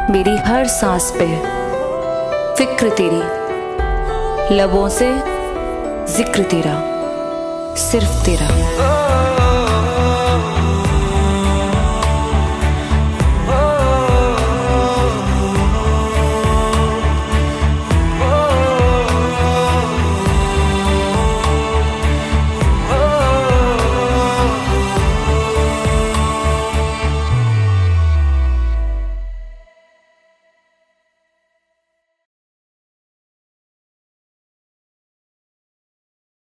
मेरी हर सांस पे फिक्र तेरी, लबों से जिक्र तेरा, सिर्फ तेरा।